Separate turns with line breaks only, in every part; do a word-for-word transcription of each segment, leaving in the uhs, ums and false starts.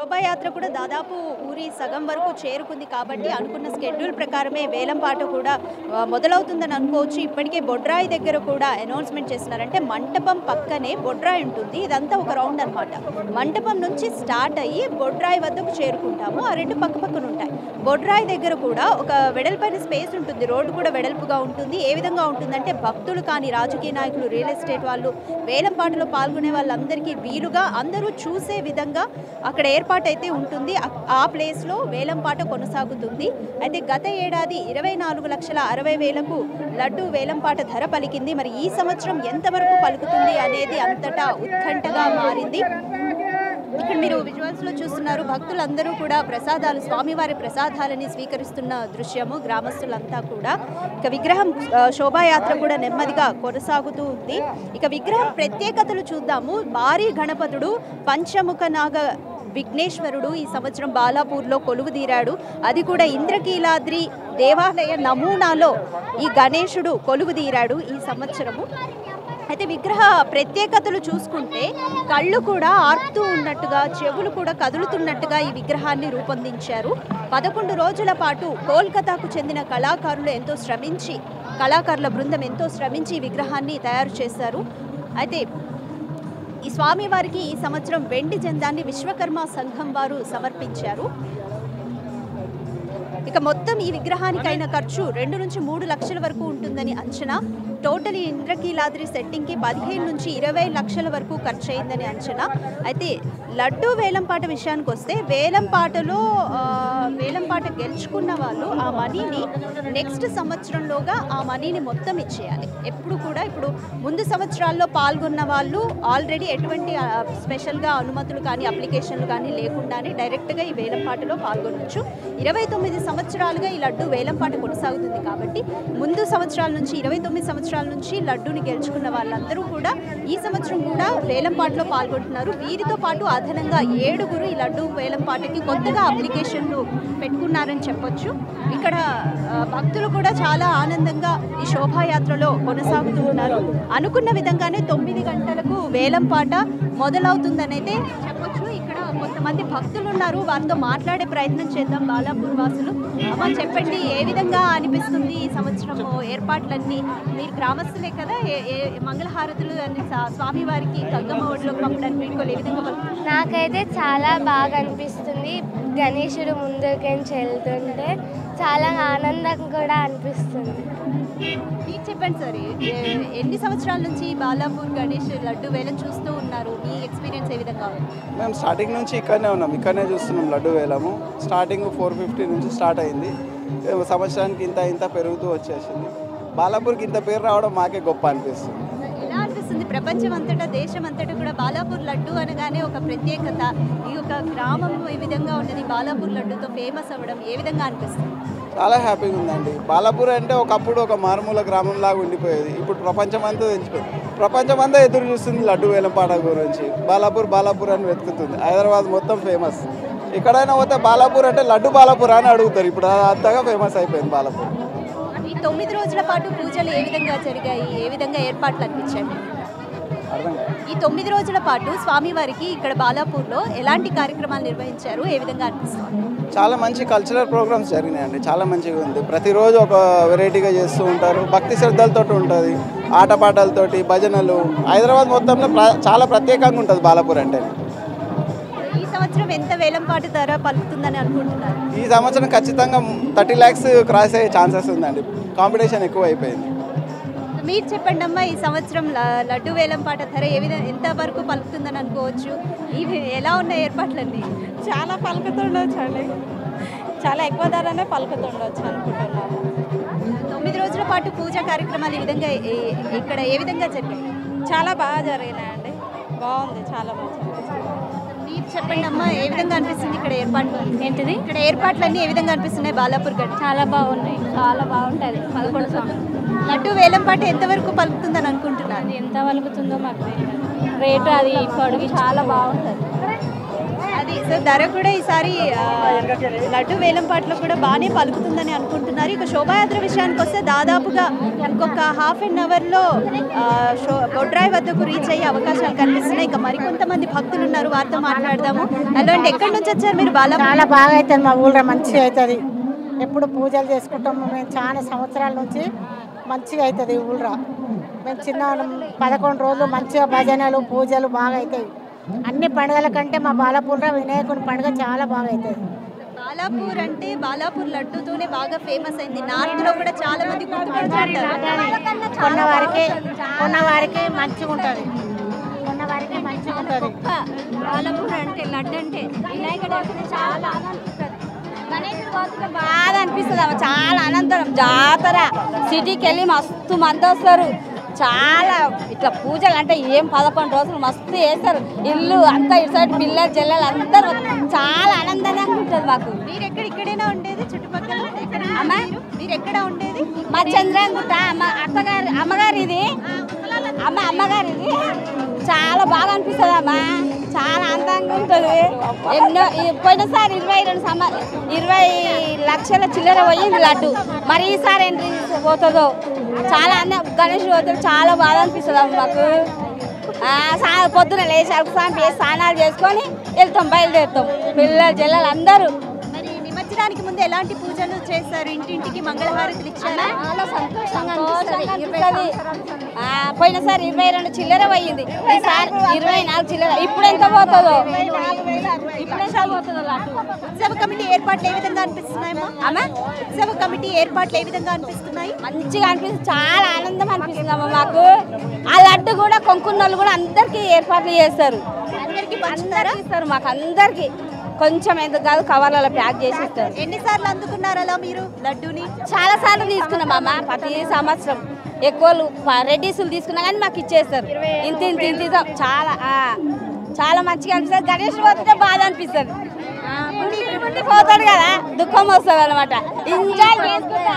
శోభాయాత్ర కూడా దాదాపు ఊరి సగం వరకు చేరుకుంది కాబట్టి అనుకున్న స్కెడ్యూల్ ప్రకారమే వేలంపాట కూడా మొదలవుతుందని అనుకోవచ్చు. ఇప్పటికే బొడ్రాయి దగ్గర కూడా అనౌన్స్మెంట్ చేస్తున్నారు. అంటే మంటపం పక్కనే బొడ్రాయి ఉంటుంది. ఇదంతా ఒక రౌండ్ అనమాట. మంటపం నుంచి స్టార్ట్ అయ్యి బొడ్రాయి వద్దకు చేరుకుంటాము. ఆ రెండు పక్క పక్కన ఉంటాయి. బొడ్రాయి దగ్గర కూడా ఒక వెడల్పైన స్పేస్ ఉంటుంది. రోడ్డు కూడా వెడల్పుగా ఉంటుంది. ఏ విధంగా ఉంటుందంటే భక్తులు కానీ రాజకీయ నాయకులు, రియల్ ఎస్టేట్ వాళ్ళు, వేలంపాటలో పాల్గొనే వాళ్ళందరికీ వీలుగా అందరూ చూసే విధంగా అక్కడ ఏర్పాటు అయితే ఉంటుంది. ఆ ప్లేస్లో వేలంపాట కొనసాగుతుంది. అయితే గత ఏడాది ఇరవై నాలుగు లక్షల అరవై వేలకు లడ్డు వేలంపాట ధర పలికింది. మరి ఈ సంవత్సరం ఎంతవరకు పలుకుతుంది అనేది అంతటా ఉత్కంఠగా మారింది. ఇక్కడ మీరు విజువల్స్ లో చూస్తున్నారు, భక్తులందరూ కూడా ప్రసాదాలు, స్వామివారి ప్రసాదాలని స్వీకరిస్తున్న దృశ్యము. గ్రామస్తులంతా కూడా ఇక విగ్రహం శోభాయాత్ర కూడా నెమ్మదిగా కొనసాగుతూ ఉంది. ఇక విగ్రహం ప్రత్యేకతలు చూద్దాము. భారీ గణపతుడు పంచముఖ నాగ విఘ్నేశ్వరుడు ఈ సంవత్సరం బాలాపూర్లో కొలువు తీరాడు. అది కూడా ఇంద్రకీలాద్రి దేవాలయ నమూనాలో ఈ గణేశుడు కొలువు తీరాడు ఈ సంవత్సరము. అయితే విగ్రహ ప్రత్యేకతలు చూసుకుంటే కళ్ళు కూడా ఆర్పుతూ ఉన్నట్టుగా, చెవులు కూడా కదులుతున్నట్టుగా ఈ విగ్రహాన్ని రూపొందించారు. పదకొండు రోజుల పాటు కోల్కతాకు చెందిన కళాకారులు ఎంతో శ్రమించి కళాకారుల బృందం ఎంతో శ్రమించి ఈ విగ్రహాన్ని తయారు చేశారు. అయితే ఈ స్వామివారికి ఈ సంవత్సరం వెండి జెండాన్ని విశ్వకర్మ సంఘం వారు సమర్పించారు. ఇక మొత్తం ఈ విగ్రహానికైన ఖర్చు రెండు నుంచి మూడు లక్షల వరకు ఉంటుందని అంచనా. టోటల్ ఇంద్రకీలాద్రి సెట్టింగ్కి పదిహేను నుంచి ఇరవై లక్షల వరకు ఖర్చు అయిందని అంచనా. అయితే లడ్డు వేలంపాట విషయానికి వస్తే వేలంపాటలో వేలంపాట గెలుచుకున్న వాళ్ళు ఆ మనీని నెక్స్ట్ సంవత్సరంలోగా ఆ మనీని మొత్తం ఇచ్చేయాలి. ఎప్పుడు కూడా ఇప్పుడు ముందు సంవత్సరాల్లో పాల్గొన్న వాళ్ళు ఆల్రెడీ ఎటువంటి స్పెషల్గా అనుమతులు కానీ అప్లికేషన్లు కానీ లేకుండానే డైరెక్ట్గా ఈ వేలంపాటలో పాల్గొనవచ్చు. ఇరవై తొమ్మిది సంవత్సరాలుగా ఈ లడ్డు వేలంపాట కొనసాగుతుంది కాబట్టి ముందు సంవత్సరాల నుంచి ఇరవై తొమ్మిది సంవత్సరాల నుంచి లడ్డూని గెలుచుకున్న వాళ్ళందరూ కూడా ఈ సంవత్సరం కూడా వేలంపాటలో పాల్గొంటున్నారు. వీరితో పాటు అదనంగా ఏడుగురు ఈ లడ్డు వేలంపాటకి కొత్తగా అప్లికేషన్లు పెట్టుకున్నారని చెప్పొచ్చు. ఇక్కడ భక్తులు కూడా చాలా ఆనందంగా ఈ శోభాయాత్రలో కొనసాగుతూ ఉన్నారు. అనుకున్న విధంగానే తొమ్మిది గంటలకు వేలంపాట మొదలవుతుందనైతే చెప్పొచ్చు. ఇక్కడ కొంతమంది భక్తులు ఉన్నారు, వారితో మాట్లాడే ప్రయత్నం చేద్దాం. బాలాపూర్ వాసులు, అమ్మ చెప్పండి, ఏ విధంగా అనిపిస్తుంది ఈ సంవత్సరం ఏర్పాట్లన్నీ? మీరు గ్రామస్తులే కదా, మంగళహారతులు అని స్వామివారికి గంగమ్మ ఒడిలో పంపడానికి వీడుకోలు ఏ విధంగా?
నాకైతే చాలా బాగా అనిపిస్తుంది. గణేశుడు ముందుకెళ్ళి వెళ్తుంటే చాలా ఆనందం కూడా అనిపిస్తుంది.
మీకు చెప్పండి సార్, ఎన్ని సంవత్సరాల నుంచి బాలాపూర్ గణేష్ లడ్డు వేలం చూస్తూ ఉన్నారు? మీ ఎక్స్పీరియన్స్ ఏ విధంగా ఉంది?
మేము స్టార్టింగ్ నుంచి ఇక్కడనే ఉన్నాం, ఇక్కడనే చూస్తున్నాం లడ్డు వేలము. స్టార్టింగ్ ఫోర్ ఫిఫ్టీ నుంచి స్టార్ట్ అయింది. సంవత్సరానికి ఇంత ఇంత పెరుగుతూ వచ్చేసింది. బాలాపూర్కి ఇంత పేరు రావడం మాకే గొప్ప అనిపిస్తుంది.
ఎలా అనిపిస్తుంది? ప్రపంచం అంతటా, దేశం అంతటా కూడా బాలాపూర్ లడ్డు అనగానే ఒక ప్రత్యేకత. ఈ యొక్క గ్రామం ఈ విధంగా ఉన్నది బాలాపూర్ లడ్డుతో ఫేమస్ అవ్వడం ఏ విధంగా అనిపిస్తుంది?
చాలా హ్యాపీగా ఉందండి. బాలాపూర్ అంటే ఒకప్పుడు ఒక మారుమూల గ్రామం లాగా ఉండిపోయేది. ఇప్పుడు ప్రపంచం అంతా తెచ్చిపోయింది. ప్రపంచం అంతా ఎదురు చూస్తుంది లడ్డు వేలంపాట గురించి. బాలాపూర్ బాలాపూర్ అని వెతుకుతుంది. హైదరాబాద్ మొత్తం ఫేమస్. ఎక్కడైనా పోతే బాలాపూర్ అంటే లడ్డు బాలాపూర్ అని అడుగుతారు. ఇప్పుడు అంతగా ఫేమస్ అయిపోయింది బాలాపూర్.
ఈ తొమ్మిది రోజుల పాటు పూజలు ఏ విధంగా జరిగాయి? ఏ విధంగా ఏర్పాట్లు అనిపించాయి? ఈ తొమ్మిది రోజుల పాటు స్వామివారికి ఇక్కడ బాలాపూర్లో ఎలాంటి కార్యక్రమాలు నిర్వహించారు? ఏ విధంగా అనిపిస్తుంది?
చాలా మంచి కల్చరల్ ప్రోగ్రామ్స్ జరిగినాయండి. చాలా మంచిగా ఉంది. ప్రతిరోజు ఒక వెరైటీగా చేస్తూ ఉంటారు. భక్తి శ్రద్ధలతో ఉంటుంది, ఆటపాటలతోటి, భజనలు. హైదరాబాద్ మొత్తంలో చాలా ప్రత్యేకంగా ఉంటుంది బాలాపూర్ అంటే.
ఈ సంవత్సరం ఎంత వేలంపాట ధర పలుకుతుందని అనుకుంటున్నారు?
ఈ సంవత్సరం ఖచ్చితంగా థర్టీ ల్యాక్స్ క్రాస్ అయ్యే ఛాన్సెస్ ఉందండి. కాంపిటీషన్ ఎక్కువ అయిపోయింది.
మీరు చెప్పండి అమ్మా, ఈ సంవత్సరం లడ్డు వేలంపాట ధర ఏ విధంగా ఎంత వరకు పలుకుతుందని అనుకోవచ్చు? ఇవి ఎలా ఉన్న ఏర్పాట్లన్నీ?
చాలా పలుకుతుండొచ్చు అండి, చాలా ఎక్కువ ధరనే పలుకుతుండొచ్చు అనుకుంటున్నాము.
తొమ్మిది రోజుల పాటు పూజా కార్యక్రమాలు ఈ విధంగా ఇక్కడ ఏ విధంగా జరిగాయి?
చాలా బాగా జరిగినాయండి, బాగుంది, చాలా బాగా.
మీరు చెప్పండి అమ్మా, ఏ విధంగా అనిపిస్తుంది ఇక్కడ ఏర్పాట్లు?
ఏంటిది?
ఇక్కడ ఏర్పాట్లన్నీ ఏ విధంగా అనిపిస్తున్నాయి బాలాపూర్ గడ్డ?
చాలా బాగున్నాయి, చాలా బాగుంటుంది. పదకొండు సంవత్సరం
లడ్డు వేలంపాట ఎంతవరకు పలుకుతుందని అనుకుంటున్నారు?
ఎంత పలుకుతుందో మాకు రేటు అది పొడిగి చాలా బాగుంటుంది.
అది సో ధర కూడా ఈసారి ఆ, లడ్డు వేలంపాట్లో కూడా బాగానే పలుకుతుందని అనుకుంటున్నారు. ఇక శోభాయాత్ర విషయానికి వస్తే దాదాపుగా ఇంకొక హాఫ్ అన్ అవర్లో షో బొడ్రాయి వద్దకు రీచ్ అయ్యే అవకాశాలు కనిపిస్తున్నాయి. ఇక మరికొంతమంది భక్తులు ఉన్నారు, వారితో మాట్లాడదాము. హలో అండి, ఎక్కడి నుంచి వచ్చారు మీరు? బాలా
చాలా బాగా అవుతుంది మా ఊళ్ళో, మంచిగా అవుతుంది. ఎప్పుడు పూజలు చేసుకుంటాము మేము, చాలా సంవత్సరాల నుంచి మంచిగా అవుతుంది ఈ ఊళ్ళో. మేము చిన్న పదకొండు రోజులు మంచిగా భజనలు పూజలు బాగా అవుతాయి. అన్ని పండుగల కంటే మా బాలాపూర్లో వినాయకుని పండుగ చాలా బాగా అవుతుంది.
బాలాపూర్ అంటే బాలాపూర్ లడ్డూతోనే బాగా ఫేమస్ అయింది. నార్త్ లో కూడా చాలా మంది గుర్తుపడుతుంటారు.
కొన్న వారికి కొన్న వారికి మంచిగా ఉంటుంది, కొన్న వారికి మంచిగా ఉంటుంది.
బాలాపూర్ అంటే లడ్డు అంటే వినాయకుడు అంటే చాలా
బాగా అనిపిస్తుంది అమ్మ, చాలా అనంతరం జాతర. సిటీకి వెళ్ళి మస్తు మంది వస్తారు. చాలా ఇట్లా పూజలు అంటే ఏం పదకొండు రోజులు మస్తు చేస్తారు. ఇల్లు అంతా ఇటు సైడ్ పిల్లలు చెల్లెలు అందరూ చాలా ఆనందంగా ఉంటుంది మాకు.
మీరు ఎక్కడ ఇక్కడైనా ఉండేది చుట్టుపక్కల?
అమ్మ
మీరు ఎక్కడ ఉండేది?
మా చంద్రంగుట్ట అమ్మ అత్తగారి అమ్మగారి ఇది అమ్మ అమ్మగారి ఇది చాలా బాగా అనిపిస్తుంది అమ్మ, చాలా అందంగా ఉంటుంది. ఎన్నో పోయినసారి ఇరవై రెండు సమ ఇరవై లక్షల చిల్లర పోయింది లడ్డు. మరి ఈసారి ఎంట్రీ పోతుందో చాలా అందం. గణేష్ పోతుంది, చాలా బాగా అనిపిస్తుంది అమ్మ మాకు. పొద్దున లేచి అల్పసాంపి స్నానాలు చేసుకొని వెళ్తాం, బయలుదేరుతాం పిల్లలు జల్లలు అందరూ.
మరి నిమజ్జనానికి ముందు ఎలాంటి పూజలు చేస్తారు? ఇంటింటికి మంగళహారతులు ఇచ్చారా?
చాలా సంతోషంగా అనిపిస్తుంది. పోయినసారి ఇరవై రెండు చిల్లర పోయింది, ఈసారి ఇరవై నాలుగు చిల్లర. ఇప్పుడు ఎంత పోతుందో, ఇప్పుడు ఎంత పోతుందో లడ్డు.
ఉత్సవ కమిటీ ఏర్పాట్లు ఏ విధంగా అనిపిస్తున్నాయమ్మా?
అమ్మ
ఉత్సవ కమిటీ ఏర్పాట్లు ఏ విధంగా అనిపిస్తున్నాయి?
మంచిగా అనిపిస్తుంది, చాలా ఆనందం అనిపిస్తుంది అమ్మ మాకు. ఆ లడ్డు కూడా కొనుక్కున్న కూడా అందరికీ ఏర్పాట్లు చేస్తారు,
అందరికీ పంచుతారా?
ఇస్తారు మాకు అందరికి. కొంచెం ఎందుకు కాదు కవర్లలో ప్యాక్ చేసి ఇస్తారు.
ఎన్నిసార్లు అందుకున్నారు అలా మీరు లడ్డూని?
చాలా సార్లు తీసుకున్నాం అమ్మ, ప్రతి సంవత్సరం ఎక్కువలు రెడ్డీసులు తీసుకున్నా కానీ మాకు ఇచ్చేస్తారు. ఇంత ఇంత ఇంత ఇంత చాలా చాలా మంచిగా అనిపిస్తుంది. గణేష్ పోతుంటే బాధ అనిపిస్తుంది, పోతాడు కదా దుఃఖం వస్తుంది అనమాట. ఎంజాయ్ చేసుకుంటా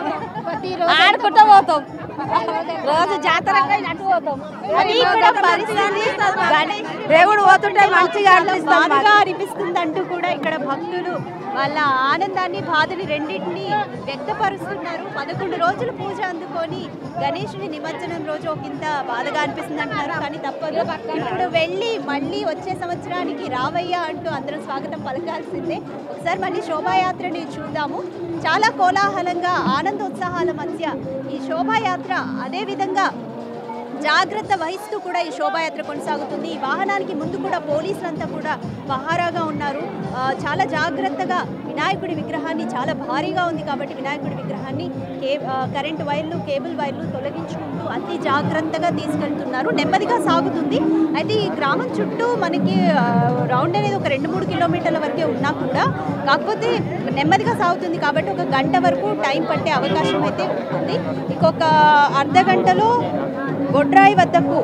ఆడుకుంటూ పోతాం, రోజు జాతర అటు పోతాం.
అది కూడా పరిస్థితి గణేష్
దేవుడు పోతుంటే మంచిగా
బాధగా అనిపిస్తుంది అంటూ కూడా ఇక్కడ భక్తులు వాళ్ళ ఆనందాన్ని బాధని రెండింటిని వ్యక్తపరుస్తున్నారు. పదకొండు రోజులు పూజ అందుకొని గణేషుని నిమజ్జనం రోజు ఒక ఇంత బాధగా అనిపిస్తుంది అంటున్నారు. కానీ తప్పదు, ఇప్పుడు వెళ్ళి మళ్ళీ వచ్చే సంవత్సరానికి రావయ్యా అంటూ అందరం స్వాగతం పలకాల్సిందే. ఒకసారి మళ్ళీ శోభాయాత్రని చూద్దాము. చాలా కోలాహలంగా ఆనందోత్సాహాల మధ్య ఈ శోభాయాత్ర అదేవిధంగా జాగ్రత్త వహిస్తూ కూడా ఈ శోభాయాత్ర కొనసాగుతుంది. ఈ వాహనానికి ముందు కూడా పోలీసులంతా కూడా పహారాగా ఉన్నారు. చాలా జాగ్రత్తగా వినాయకుడి విగ్రహాన్ని, చాలా భారీగా ఉంది కాబట్టి వినాయకుడి విగ్రహాన్ని కే కరెంటు వైర్లు కేబుల్ వైర్లు తొలగించుకుంటూ అతి జాగ్రత్తగా తీసుకెళ్తున్నారు. నెమ్మదిగా సాగుతుంది. అయితే ఈ గ్రామం చుట్టూ మనకి రౌండ్ అనేది ఒక రెండు మూడు కిలోమీటర్ల వరకే ఉన్నా కూడా కాకపోతే నెమ్మదిగా సాగుతుంది కాబట్టి ఒక గంట వరకు టైం పట్టే అవకాశం అయితే ఉంటుంది. ఇంకొక అర్ధ గంటలో బొడ్రాయి వద్దకు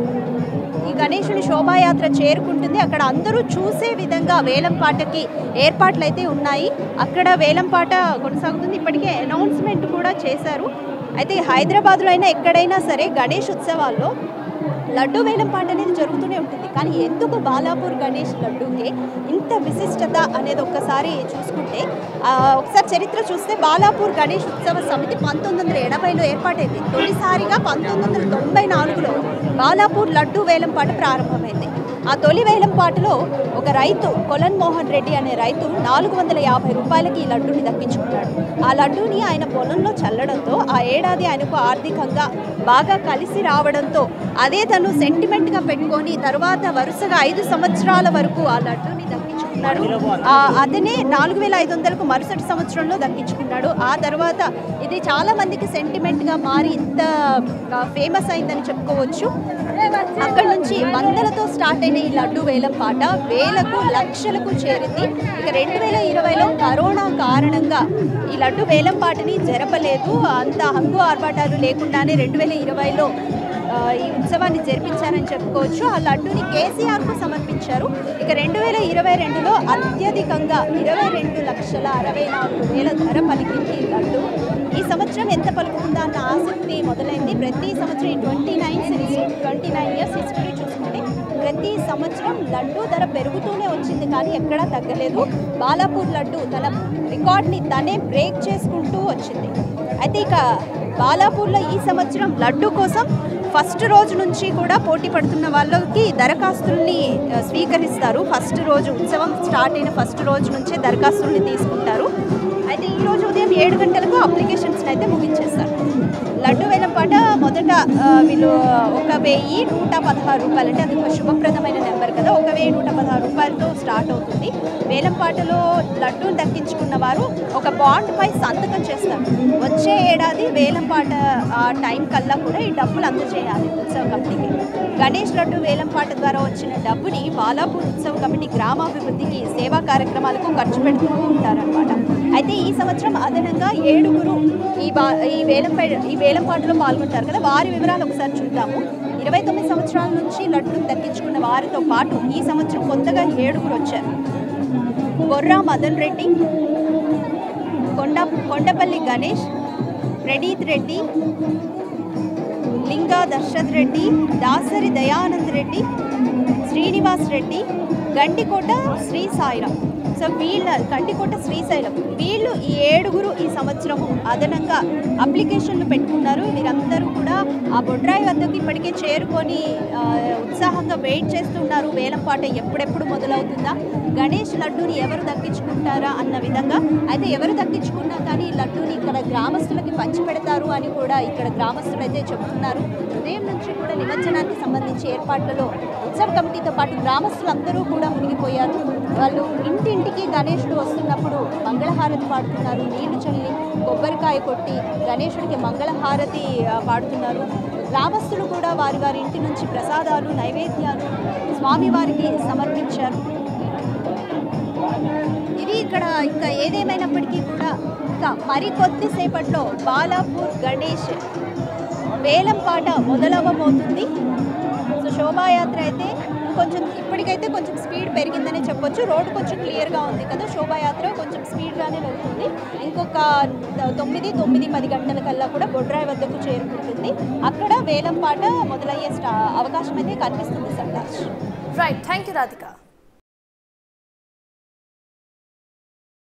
ఈ గణేశుని శోభాయాత్ర చేరుకుంటుంది. అక్కడ అందరూ చూసే విధంగా వేలంపాటకి ఏర్పాట్లు అయితే ఉన్నాయి. అక్కడ వేలంపాట కొనసాగుతుంది. ఇప్పటికే అనౌన్స్మెంట్ కూడా చేశారు. అయితే హైదరాబాద్లో అయినా ఎక్కడైనా సరే గణేష్ ఉత్సవాల్లో లడ్డు వేలంపాట అనేది జరుగుతూనే ఉంటుంది. కానీ ఎందుకు బాలాపూర్ గణేష్ లడ్డూకి ఇంత విశిష్టత అనేది ఒక్కసారి చూసుకుంటే ఒకసారి చరిత్ర చూస్తే బాలాపూర్ గణేష్ ఉత్సవ సమితి పంతొమ్మిది వందల ఎనభైలో ఏర్పాటైంది. తొలిసారిగా పంతొమ్మిది వందల తొంభై నాలుగులో బాలాపూర్ లడ్డు వేలంపాట ప్రారంభమైంది. ఆ తొలి వేలంపాటలో ఒక రైతు కొలన్ మోహన్ రెడ్డి అనే రైతు నాలుగు వందల యాభై రూపాయలకి ఈ లడ్డూని దక్కించుకున్నాడు. ఆ లడ్డూని ఆయన పొలంలో చల్లడంతో ఆ ఏడాది ఆయనకు ఆర్థికంగా బాగా కలిసి రావడంతో అదే తను సెంటిమెంట్గా పెట్టుకొని తర్వాత వరుసగా ఐదు సంవత్సరాల వరకు ఆ లడ్డూని దక్కించుకున్నాడు. అతనే నాలుగు వేల ఐదు వందలకు మరుసటి సంవత్సరంలో దక్కించుకున్నాడు. ఆ తర్వాత ఇది చాలా మందికి సెంటిమెంట్గా మారి ఇంత ఫేమస్ అయిందని చెప్పుకోవచ్చు. అక్కడి నుంచి వందలతో స్టార్ట్ అయిన ఈ లడ్డు వేలం పాట వేలకు లక్షలకు చేరింది. ఇక రెండు వేల ఇరవైలో కరోనా కారణంగా ఈ లడ్డు వేలం పాటని జరపలేదు. అంత హంగు ఆర్భాటాలు లేకుండానే రెండు వేల ఇరవైలో ఈ ఉత్సవాన్ని జరిపించారని చెప్పుకోవచ్చు. ఆ లడ్డూని కేసీఆర్కు సమర్పించారు. ఇక రెండు వేల ఇరవై రెండులో అత్యధికంగా ఇరవై రెండు లక్షల అరవై నాలుగు వేల ధర పలికింది ఈ లడ్డు. ఈ సంవత్సరం ఎంత పలుకుతుందా అన్న ఆసక్తి మొదలైంది. ప్రతి సంవత్సరం ఈ twenty nine series twenty nine years history చూసుకుంటే ప్రతి సంవత్సరం లడ్డు ధర పెరుగుతూనే వచ్చింది కానీ ఎక్కడా తగ్గలేదు. బాలాపూర్ లడ్డు తన రికార్డ్ని తనే బ్రేక్ చేసుకుంటూ వచ్చింది. అయితే ఇక బాలాపూర్లో ఈ సంవత్సరం లడ్డు కోసం ఫస్ట్ రోజు నుంచి కూడా పోటీ పడుతున్న వాళ్ళకి దరఖాస్తుల్ని స్వీకరిస్తారు. ఫస్ట్ రోజు ఉత్సవం స్టార్ట్ అయిన ఫస్ట్ రోజు నుంచే దరఖాస్తుల్ని తీసుకుంటారు. అయితే ఈరోజు ఉదయం ఏడు గంటలకు అప్లికేషన్స్ని అయితే ముగించేస్తారు. లడ్డు వేలంపాట మొదట వీళ్ళు ఒక వెయ్యి నూట పదహారు రూపాయలు అంటే అది ఒక శుభప్రదమైన నెంబర్ కదా, ఒక వెయ్యి నూట పదహారు రూపాయలతో స్టార్ట్ అవుతుంది. వేలంపాటలో లడ్డూని దక్కించుకున్న వారు ఒక బాండ్ పై సంతకం చేస్తారు. వచ్చే ఏడాది వేలంపాట ఆ టైం కల్లా కూడా ఈ డబ్బులు అందజేయాలి ఉత్సవ కమిటీకి. గణేష్ లడ్డు వేలంపాట ద్వారా వచ్చిన డబ్బుని బాలాపూర్ ఉత్సవ కమిటీ గ్రామాభివృద్ధికి సేవా కార్యక్రమాలకు ఖర్చు పెడుతూ ఉంటారనమాట. అయితే ఈ సంవత్సరం అదనంగా ఏడుగురు ఈ బా ఈ వేలంపై ఈ వేలంపాటలో పాల్గొంటారు కదా, వారి వివరాలు ఒకసారి చూద్దాము. ఇరవై తొమ్మిది సంవత్సరాల నుంచి లడ్డూని దక్కించుకున్న వారితో పాటు ఈ సంవత్సరం కొత్తగా ఏడుగురు వచ్చారు. బొర్రా మదన్ రెడ్డి, కొండ కొండపల్లి గణేష్, ప్రణీత్ రెడ్డి, లింగా దర్శత్ రెడ్డి, దాసరి దయానంద్ రెడ్డి, శ్రీనివాస్ రెడ్డి, గండికోట శ్రీ సాయిరాం. సో వీళ్ళ గండికోట శ్రీశైలం వీళ్ళు ఈ ఏడుగురు ఈ సంవత్సరము అదనంగా అప్లికేషన్లు పెట్టుకున్నారు. వీరందరూ కూడా ఆ బొడ్రాయి వద్దకు ఇప్పటికే చేరుకొని ఉత్సాహంగా వెయిట్ చేస్తున్నారు. వేలంపాట ఎప్పుడెప్పుడు మొదలవుతుందా, గణేష్ లడ్డూని ఎవరు దక్కించుకుంటారా అన్న విధంగా. అయితే ఎవరు దక్కించుకున్నా కానీ లడ్డూని ఇక్కడ గ్రామస్తులకి పంచిపెడతారు అని కూడా ఇక్కడ గ్రామస్తులు అయితే చెబుతున్నారు. ఉదయం నుంచి కూడా నిమజ్జనానికి సంబంధించి ఏర్పాట్లలో ఉత్సవ కమిటీతో పాటు గ్రామస్తులందరూ కూడా మునిగిపోయారు. వాళ్ళు ఇంటింటికి గణేశుడు వస్తున్నప్పుడు మంగళహారతి పాడుతున్నారు. నీళ్లు చల్లి కొబ్బరికాయ కొట్టి గణేశుడికి మంగళహారతి పాడుతున్నారు. గ్రామస్తులు కూడా వారి వారి ఇంటి నుంచి ప్రసాదాలు నైవేద్యాలు స్వామివారికి సమర్పించారు. ఇది ఇక్కడ ఇంకా ఏదేమైనప్పటికీ కూడా ఇంకా మరికొద్దిసేపట్లో బాలాపూర్ గణేష్ వేలంపాట మొదలవ్వబోతుంది. సో శోభాయాత్ర అయితే కొంచెం ఇప్పటికైతే కొంచెం స్పీడ్ పెరిగిందని చెప్పొచ్చు. రోడ్డు కొంచెం క్లియర్గా ఉంది కదా, శోభాయాత్ర కొంచెం స్పీడ్గానే వెళ్తుంది. ఇంకొక తొమ్మిది తొమ్మిది పది గంటల కల్లా కూడా బొడ్రాయి వద్దకు చేరుకుంటుంది. అక్కడ వేలంపాట మొదలయ్యే అవకాశం అయితే కనిపిస్తుంది. Sardar
right, thank you Radhika.